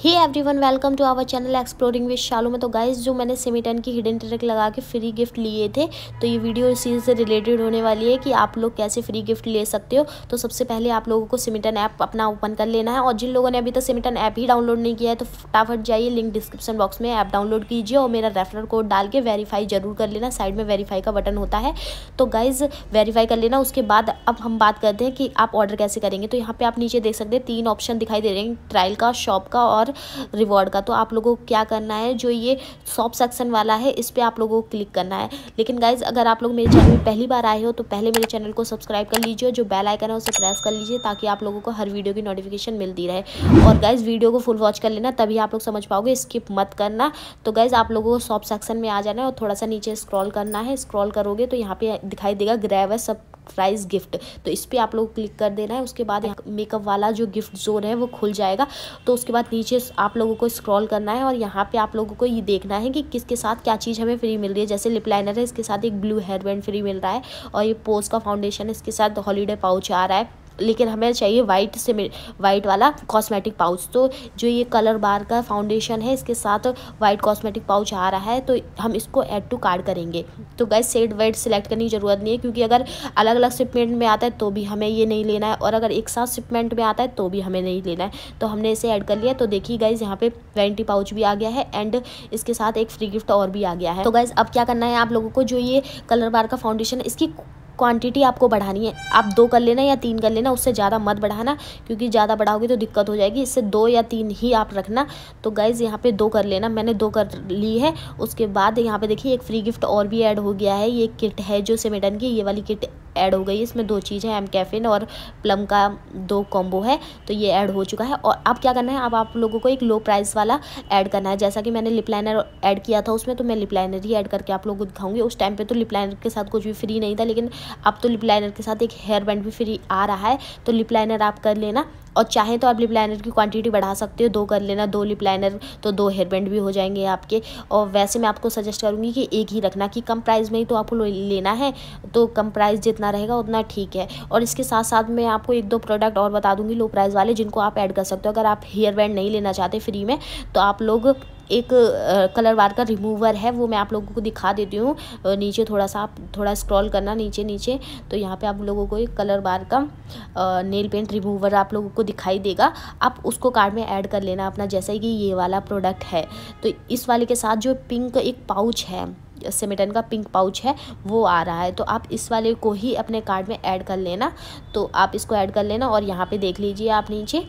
Hey everyone, welcome to our channel exploring with Shalu में। तो guys, जो मैंने सिमी10 की हिडन ट्रिक लगा के फ्री गिफ्ट लिए थे, तो ये वीडियो इसी से रिलेटेड होने वाली है कि आप लोग कैसे फ्री गिफ्ट ले सकते हो। तो सबसे पहले आप लोगों को सिमी10 ऐप अपना ओपन कर लेना है, और जिन लोगों ने अभी तक सिमी10 ऐप ही डाउनलोड नहीं किया है तो फटाफट जाइए, लिंक डिस्क्रिप्शन बॉक्स में ऐप डाउनलोड कीजिए और मेरा रेफरल कोड डाल के वेरीफाई जरूर कर लेना। साइड में वेरीफाई का बटन होता है, तो गाइज वेरीफाई कर लेना। उसके बाद अब हम बात करते हैं कि आप ऑर्डर कैसे करेंगे। तो यहाँ पे आप नीचे देख सकते हैं 3 ऑप्शन दिखाई दे रहे हैं, ट्रायल का, शॉप का और रिवॉर्ड का। तो आप लोगों को क्या करना है, जो ये शॉप सेक्शन वाला है इस पर आप लोगों को क्लिक करना है। लेकिन गाइज, अगर आप लोग मेरे चैनल में पहली बार आए हो तो पहले मेरे चैनल को सब्सक्राइब कर लीजिए, जो बेल आइकन है उसे प्रेस कर लीजिए ताकि आप लोगों को हर वीडियो की नोटिफिकेशन मिलती रहे। और गाइज, वीडियो को फुल वॉच कर लेना, तभी आप लोग समझ पाओगे, स्किप मत करना। तो गाइज, आप लोगों को शॉप सेक्शन में आ जाना है और थोड़ा सा नीचे स्क्रॉल करना है। स्क्रॉल करोगे तो यहाँ पे दिखाई देगा ग्रैब अ सरप्राइज गिफ्ट, तो इस पर आप लोग क्लिक कर देना है। उसके बाद यहाँ मेकअप वाला जो गिफ्ट जोन है वो खुल जाएगा। तो उसके बाद नीचे आप लोगों को स्क्रॉल करना है और यहाँ पे आप लोगों को ये देखना है कि किसके साथ क्या चीज़ हमें फ्री मिल रही है। जैसे लिप लाइनर है, इसके साथ एक ब्लू हेयर बैंड फ्री मिल रहा है, और ये पोज का फाउंडेशन है, इसके साथ हॉलीडे पाउच आ रहा है। लेकिन हमें चाहिए वाइट वाला कॉस्मेटिक पाउच। तो जो ये कलर बार का फाउंडेशन है, इसके साथ वाइट कॉस्मेटिक पाउच आ रहा है, तो हम इसको ऐड टू कार्ट करेंगे। तो गाइस, सेट वाइट सिलेक्ट करने की ज़रूरत नहीं है, क्योंकि अगर अलग अलग शिपमेंट में आता है तो भी हमें ये नहीं लेना है, और अगर एक साथ शिपमेंट में आता है तो भी हमें नहीं लेना है। तो हमने इसे ऐड कर लिया। तो देखिए गाइस, यहाँ पे वैनिटी पाउच भी आ गया है एंड इसके साथ एक फ्री गिफ्ट और भी आ गया है। तो गाइस, अब क्या करना है आप लोगों को, जो ये कलर बार का फाउंडेशन है इसकी क्वांटिटी आपको बढ़ानी है। आप 2 कर लेना या 3 कर लेना, उससे ज़्यादा मत बढ़ाना, क्योंकि ज़्यादा बढ़ाओगे तो दिक्कत हो जाएगी। इससे 2 या 3 ही आप रखना। तो गाइज़, यहाँ पे 2 कर लेना, मैंने 2 कर ली है। उसके बाद यहाँ पे देखिए एक फ्री गिफ्ट और भी ऐड हो गया है। ये किट है जो सिमी10 की, ये वाली किट ऐड हो गई है। इसमें 2 चीज़ें, एम कैफिन और प्लम का 2 कॉम्बो है, तो ये ऐड हो चुका है। और अब क्या करना है, अब आप लोगों को एक लो प्राइस वाला ऐड करना है। जैसा कि मैंने लिप लाइनर ऐड किया था उसमें, तो मैं लिप लाइनर ही ऐड करके आप लोगों को दिखाऊंगी। उस टाइम पे तो लिप लाइनर के साथ कुछ भी फ्री नहीं था, लेकिन अब तो लिप लाइनर के साथ एक हेयर बैंड भी फ्री आ रहा है। तो लिप लाइनर आप कर लेना, और चाहे तो आप लिप लाइनर की क्वांटिटी बढ़ा सकते हो, 2 कर लेना, 2 लिप लाइनर तो 2 हेयर बैंड भी हो जाएंगे आपके। और वैसे मैं आपको सजेस्ट करूँगी कि एक ही रखना, कि कम प्राइस में ही तो आपको लेना है, तो कम प्राइस जितना रहेगा उतना ठीक है। और इसके साथ साथ मैं आपको 1-2 प्रोडक्ट और बता दूँगी लो प्राइस वाले, जिनको आप ऐड कर सकते हो। अगर आप हेयर बैंड नहीं लेना चाहते फ्री में, तो आप लोग एक कलर बार का रिमूवर है, वो मैं आप लोगों को दिखा देती हूँ। नीचे थोड़ा सा आप थोड़ा स्क्रॉल करना नीचे, तो यहाँ पे आप लोगों को एक कलर बार का नेल पेंट रिमूवर आप लोगों को दिखाई देगा। आप उसको कार्ड में ऐड कर लेना अपना, जैसा कि ये वाला प्रोडक्ट है। तो इस वाले के साथ जो पिंक एक पाउच है, सिमी10 का पिंक पाउच है, वो आ रहा है। तो आप इस वाले को ही अपने कार्ड में ऐड कर लेना। तो आप इसको ऐड कर लेना, और यहाँ पे देख लीजिए आप नीचे,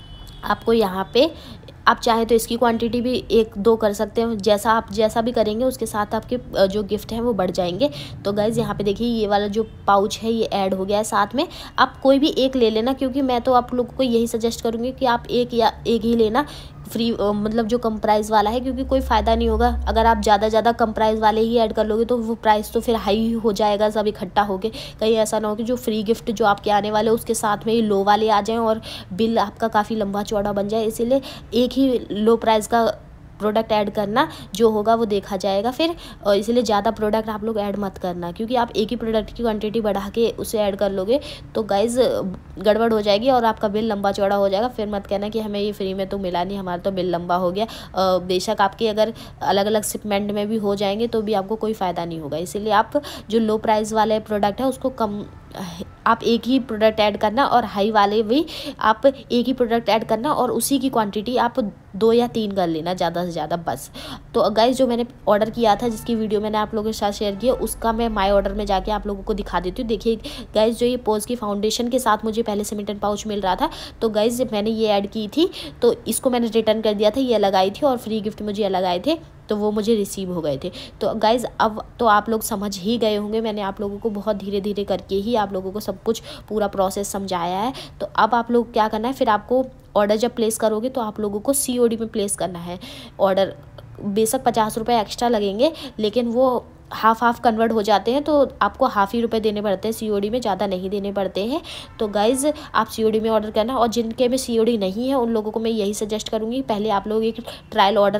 आपको यहाँ पे आप चाहे तो इसकी क्वांटिटी भी 1-2 कर सकते हो। जैसा भी करेंगे उसके साथ आपके जो गिफ्ट हैं वो बढ़ जाएंगे। तो गाइज़, यहाँ पे देखिए ये वाला जो पाउच है ये ऐड हो गया है साथ में। आप कोई भी एक ले लेना, क्योंकि मैं तो आप लोगों को यही सजेस्ट करूँगी कि आप एक ही लेना फ्री, मतलब जो कम प्राइस वाला है, क्योंकि कोई फ़ायदा नहीं होगा अगर आप ज़्यादा कम प्राइस वाले ही ऐड कर लोगे, तो वो प्राइस तो फिर हाई हो जाएगा सब इकट्ठा होके। कहीं ऐसा ना हो कि जो फ्री गिफ्ट जो आपके आने वाले उसके साथ में ही लो वाले आ जाएं और बिल आपका काफ़ी लंबा चौड़ा बन जाए। इसीलिए एक ही लो प्राइस का प्रोडक्ट ऐड करना, जो होगा वो देखा जाएगा फिर। और इसलिए ज़्यादा प्रोडक्ट आप लोग ऐड मत करना, क्योंकि आप एक ही प्रोडक्ट की क्वांटिटी बढ़ा के उसे ऐड कर लोगे तो गाइज़ गड़बड़ हो जाएगी और आपका बिल लंबा चौड़ा हो जाएगा। फिर मत कहना कि हमें ये फ्री में तो मिला नहीं, हमारा तो बिल लंबा हो गया। बेशक आपके अगर अलग अलग शिपमेंट में भी हो जाएंगे तो भी आपको कोई फ़ायदा नहीं होगा। इसीलिए आप जो लो प्राइस वाले प्रोडक्ट है उसको आप एक ही प्रोडक्ट ऐड करना, और हाई वाले भी आप एक ही प्रोडक्ट ऐड करना, और उसी की क्वांटिटी आप 2 या 3 कर लेना, ज़्यादा से ज़्यादा बस। तो गाइस, जो मैंने ऑर्डर किया था, जिसकी वीडियो मैंने आप लोगों के साथ शेयर की है, उसका मैं माय ऑर्डर में जाके आप लोगों को दिखा देती हूँ। देखिए गाइस, जो ये पोज की फाउंडेशन के साथ मुझे पहले सिमी10 पाउच मिल रहा था, तो गाइस मैंने ये ऐड की थी, तो इसको मैंने रिटर्न कर दिया था, ये अलग आई थी, और फ्री गिफ्ट मुझे अलग आए थे, तो वो मुझे रिसीव हो गए थे। तो गाइज़, अब तो आप लोग समझ ही गए होंगे, मैंने आप लोगों को बहुत धीरे करके ही आप लोगों को सब कुछ पूरा प्रोसेस समझाया है। तो अब आप लोग क्या करना है, फिर आपको ऑर्डर जब प्लेस करोगे तो आप लोगों को COD में प्लेस करना है ऑर्डर। बेशक 50 रुपये एक्स्ट्रा लगेंगे, लेकिन वो हाफ कन्वर्ट हो जाते हैं, तो आपको हाफ ही रुपए देने पड़ते हैं COD में, ज़्यादा नहीं देने पड़ते हैं। तो गाइज़, आप COD में ऑर्डर करना, और जिनके में COD नहीं है उन लोगों को मैं यही सजेस्ट करूँगी, पहले आप लोग एक ट्रायल ऑर्डर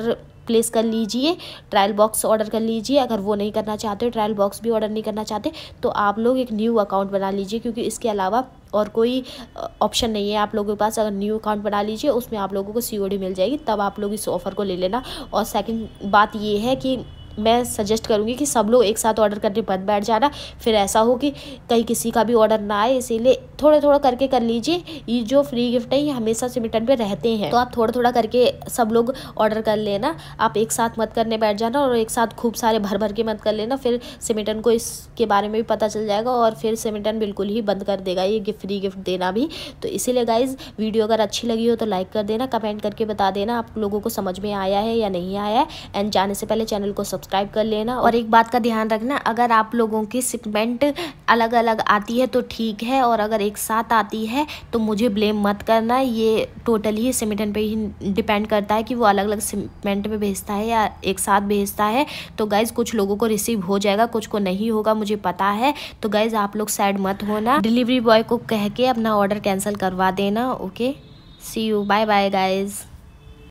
प्लेस कर लीजिए, ट्रायल बॉक्स ऑर्डर कर लीजिए। अगर वो नहीं करना चाहते हो, ट्रायल बॉक्स भी ऑर्डर नहीं करना चाहते, तो आप लोग एक न्यू अकाउंट बना लीजिए, क्योंकि इसके अलावा और कोई ऑप्शन नहीं है आप लोगों के पास। अगर न्यू अकाउंट बना लीजिए, उसमें आप लोगों को COD मिल जाएगी, तब आप लोग इस ऑफ़र को ले लेना। और सेकंड बात ये है कि मैं सजेस्ट करूँगी कि सब लोग एक साथ ऑर्डर करने मत बैठ जाना, फिर ऐसा हो कि कहीं किसी का भी ऑर्डर ना आए। इसीलिए थोड़ा थोड़ा करके कर लीजिए। ये जो फ्री गिफ्ट है ये हमेशा सिमिटन पे रहते हैं, तो आप थोड़ा थोड़ा करके सब लोग ऑर्डर कर लेना। आप एक साथ मत करने बैठ जाना, और एक साथ खूब सारे भर भर के मत कर लेना, फिर सिमिटन को इसके बारे में भी पता चल जाएगा और फिर सिमिटन बिल्कुल ही बंद कर देगा ये फ्री गिफ्ट देना भी। तो इसीलिए गाइज़, वीडियो अगर अच्छी लगी हो तो लाइक कर देना, कमेंट करके बता देना आप लोगों को समझ में आया है या नहीं आया है। एंड जाने से पहले चैनल को सब्सक्राइब कर लेना। और एक बात का ध्यान रखना, अगर आप लोगों की शिपमेंट अलग अलग आती है तो ठीक है, और अगर एक साथ आती है तो मुझे ब्लेम मत करना। ये टोटली ही सिमिटन पे ही डिपेंड करता है कि वो अलग अलग शिपमेंट में भेजता है या एक साथ भेजता है। तो गाइज़, कुछ लोगों को रिसीव हो जाएगा, कुछ को नहीं होगा, मुझे पता है। तो गाइज़, आप लोग सैड मत होना, डिलीवरी बॉय को कह के अपना ऑर्डर कैंसिल करवा देना। Okay, see you, bye bye guys.